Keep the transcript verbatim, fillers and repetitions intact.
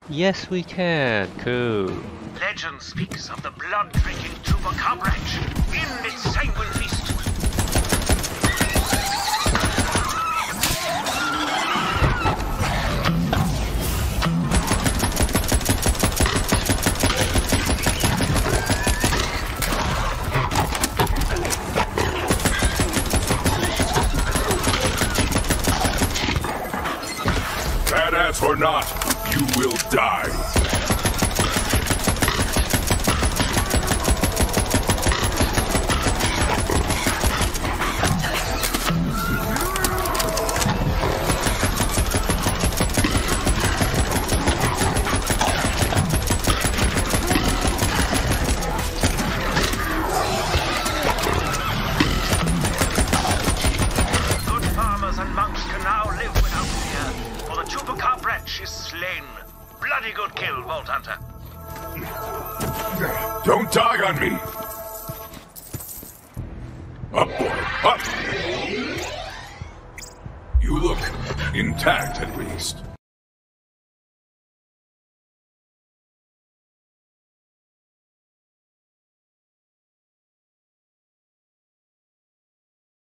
Yes, we can. Cool. Legend speaks of the blood-drinking Chupacabratch in its sanguine feast. Badass or not, you will die. Good farmers and monks can now live without fear, for the Chupacabratch is slain. Bloody good kill, Vault Hunter. Don't die on me! Up, boy, up! You look intact, at least.